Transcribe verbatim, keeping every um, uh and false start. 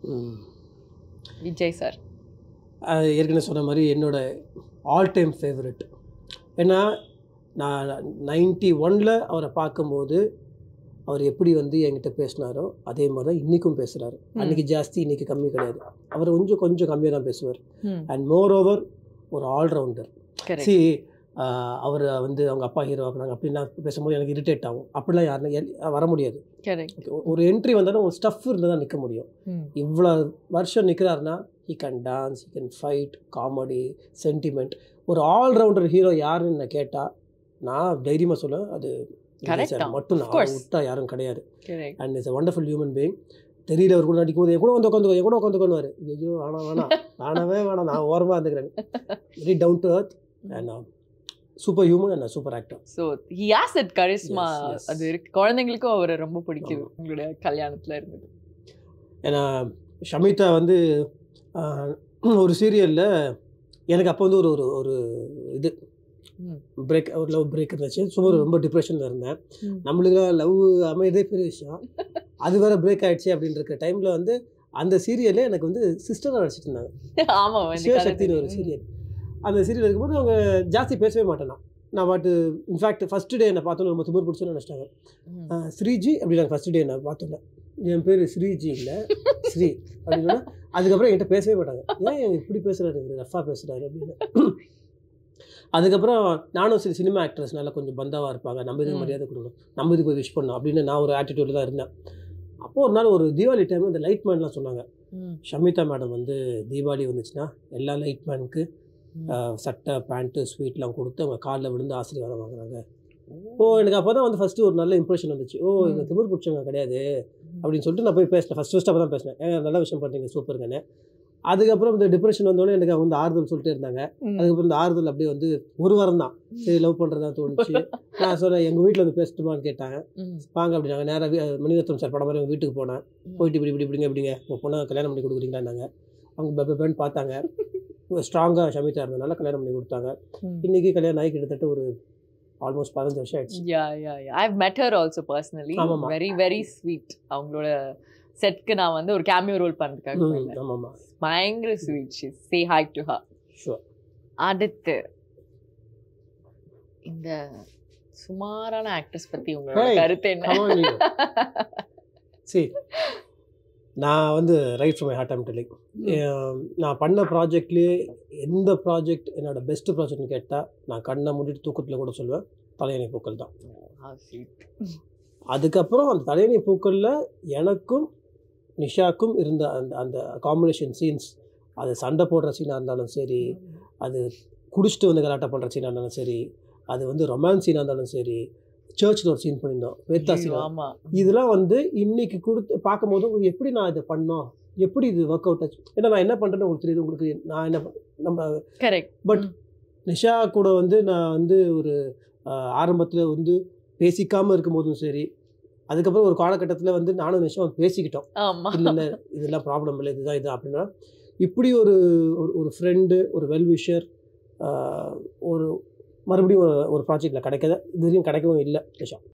Vijay sir ஏற்கனவே சொன்ன மாதிரி என்னோட ஆல் டைம் ஃபேவரட். ஏன்னா நான் நைன்டி ஒனில் அவரை பார்க்கும்போது அவர் எப்படி வந்து என்கிட்ட பேசினாரோ அதே மாதிரி தான் இன்றைக்கும் பேசுகிறாரு. அன்றைக்கி ஜாஸ்தி இன்றைக்கி கம்மி கிடையாது. அவர் கொஞ்சம் கொஞ்சம் கம்மியாக தான் பேசுவார். அண்ட் மோர் ஓவர் ஒரு ஆல்ரவுண்டர். சி அவர் வந்து அவங்க அப்பா ஹீரோ ஆக்குனாங்க அப்படின்லாம் பேசும்போது எனக்கு இரிட்டேட் ஆகும். அப்படிலாம் யாருன்னா வர முடியாது. ஒரு என்ட்ரி வந்தாலும் ஒரு ஸ்டஃப் இருந்தால் தான் நிற்க முடியும். இவ்வளோ வருஷம் நிற்கிறாருன்னா he can dance, he can fight, comedy, sentiment. ஒரு ஆல்ரவுண்டர் ஹீரோ யாருன்னு நான் கேட்டால் நான் தைரியமாக சொல்லுவேன் அது மட்டும் நான் விட்டா யாரும் கிடையாது. And it's a wonderful human being. தெரியல அவர் கூட நடிக்கும் போது என் கூட வந்து உட்காந்துக்கோ என் கூட உட்காந்துக்கோன்னு ஐயோ வேணாம் வேணாம் வேணவே வேணாம் நான் ஓரமாக இருந்துக்கிறேன். Very down to earth and super human and super actor. So he has that charisma. அது இருக்கு. குழந்தைங்களுக்கும் அவரை ரொம்ப பிடிக்குது. உங்களுடைய கல்யாணத்தில் இருந்தது. ஏன்னா ஷமிதா வந்து ஒரு சீரியலில் எனக்கு அப்போ வந்து ஒரு ஒரு ஒரு இது பிரேக் ஒரு லவ் பிரேக் இருந்துச்சு. சும்மா ரொம்ப டிப்ரெஷனில் இருந்தேன். நம்மளுக்குலாம் லவ் அமையதே பெரிய விஷயம், அது வேறு பிரேக் ஆகிடுச்சு அப்படின்னு இருக்க டைமில் வந்து அந்த சீரியலே எனக்கு வந்து சிஸ்டராக நடிச்சிட்டு இருந்தாங்க. ஆமாம், சிவசக்தின்னு ஒரு சீரியல். அந்த சீரியல் இருக்கும்போது அவங்க ஜாஸ்தி பேசவே மாட்டேன். நான் பாட்டு இன்ஃபேக்ட் ஃபஸ்ட்டு டே என்னை பார்த்தோன்னு ரொம்ப திமிர் பிடிச்சோன்னு நினச்சிட்டாங்க. ஸ்ரீஜி அப்படி நாங்கள் ஃபஸ்ட்டு டே என்ன பார்த்தோன்னே என் பேர் ஸ்ரீஜி இல்லை ஸ்ரீ அப்படின்னா அதுக்கப்புறம் என்கிட்ட பேசவே மாட்டாங்க. ஏன் இப்படி பேசுகிறாரு, ரஃபாக பேசுகிறாரு அப்படின்னு. அதுக்கப்புறம் நானும் சில சினிமா ஆக்ட்ரஸ்னால கொஞ்சம் பந்தாவாக இருப்பாங்க, நம்ம இதுக்கு மரியாதை கொடுக்கணும், நம்ம இதுக்கு போய் விஷ் பண்ணணும் அப்படின்னு நான் ஒரு ஆட்டிடியூடில் தான் இருந்தேன். அப்போது ஒரு நாள் ஒரு தீபாவளி டைமில் இந்த லைட் மேன்லாம் சொன்னாங்க. ஷமிதா மேடம் வந்து தீபாவளி வந்துச்சுன்னா எல்லா லைட் மேனுக்கு சட்டை பேண்ட்டு ஸ்வீட்லாம் கொடுத்து அவங்க காலில் விழுந்து ஆசீர்வாதம் வாங்குறாங்க. ஓ எனக்கு அப்போ தான் வந்து ஃபஸ்ட்டு ஒரு நல்ல இம்ப்ரெஷன் வந்துச்சு. ஓ இங்கே திமிர் பிடிச்சவங்க கிடையாது அப்படின்னு சொல்லிட்டு நான் போய் பேசினேன். ஃபஸ்ட் ஃபஸ்ட்டு அப்போ தான் பேசினேன். ஏன் நல்ல விஷயம் பண்ணுறீங்க சூப்பருங்கன்னு. அதுக்கப்புறம் இந்த டிப்ரெஷன் வந்தோடனே எனக்கு வந்து ஆறுதல் சொல்லிட்டே இருந்தாங்க. அதுக்கப்புறம் இந்த ஆறுதல் அப்படியே வந்து ஒரு வாரம் தான் சரி லவ் பண்ணுறதா தோணுச்சு. நான் சொன்னேன் எங்கள் வீட்டில் வந்து பேசட்டுமான்னு கேட்டாங்க. வாங்க அப்படின்னாங்க. நேராக மணிரத்னம் சார் படம் மாதிரி எங்கள் வீட்டுக்கு போனேன். போயிட்டு இப்படி இப்படி இப்படிங்க இப்படிங்க உங்கள் பொண்ணை கல்யாணம் பண்ணி கொடுக்குறீங்களான்னாங்க. அவங்க பெப்பேன்னு பார்த்தாங்க. ஸ்ட்ராங்காக ஷமிதா இருந்ததுனால கல்யாணம் பண்ணி கொடுத்தாங்க. இன்றைக்கி கல்யாணம் ஆகி கிட்டத்தட்ட ஒரு ஆல்மோஸ்ட் பதினஞ்சு வருஷம் ஆயிடுச்சு. Yeah yeah yeah I have met her also personally. Very very sweet. அவங்களோட செட்க்கு நான் வந்து ஒரு கேமியோ ரோல் பண்ணுறதுக்காக போயிருந்தேன். ஆமாம்மா, பயங்கர sweet. She say hi to her. Sure. அடுத்து இந்த சுமாரான ஆக்ட்ரஸ் பற்றி உங்களோட கருத்து என்ன? சரி, நான் வந்து right from my heart I'm telling. நான் பண்ண ப்ராஜெக்ட்லேயே எந்த ப்ராஜெக்ட் என்னோட பெஸ்ட் ப்ராஜெக்ட்னு கேட்டால் நான் கண்ணை மூடிட்டு தூக்கத்தில் கூட சொல்லுவேன் தலையணை பூக்கள் தான். அதுக்கப்புறம் அந்த தலையணை பூக்களில் எனக்கும் நிஷாக்கும் இருந்த அந்த அந்த காம்பினேஷன் சீன்ஸ், அது சண்டை போடுற சீனாக இருந்தாலும் சரி, அது குடிச்சிட்டு வந்து கலாட்டா பண்ணுற சீனாக இருந்தாலும் சரி, அது வந்து ரொமான்ஸ் சீனாக இருந்தாலும் சரி, சர்ச்சில் ஒரு சீன் பண்ணியிருந்தோம் வேதா சீன், இதெல்லாம் வந்து இன்னைக்கு கொடுத்து பார்க்கும்போது உங்களுக்கு எப்படி நான் இதை பண்ணோம், எப்படி இது ஒர்க் அவுட் ஆச்சு, ஏன்னா நான் என்ன பண்ணுறேன்னு உங்களுக்கு தெரியுது, உங்களுக்கு நான் என்ன நம்ம கரெக்ட். பட் நிஷா கூட வந்து நான் வந்து ஒரு ஆரம்பத்தில் வந்து பேசிக்காமல் இருக்கும்போதும் சரி, அதுக்கப்புறம் ஒரு காலகட்டத்தில் வந்து நானும் நிஷா பேசிக்கிட்டோம், இல்லை இல்லை இதெல்லாம் ப்ராப்ளம் இல்லை இதுதான் இது அப்படின்னா, இப்படி ஒரு ஒரு ஃப்ரெண்டு, ஒரு வெல்விஷர், ஒரு மறுபடியும் ஒரு ப்ராஜெக்டில் கிடைக்காத இது வரையும் கிடைக்கவும் இல்லை நிஷா.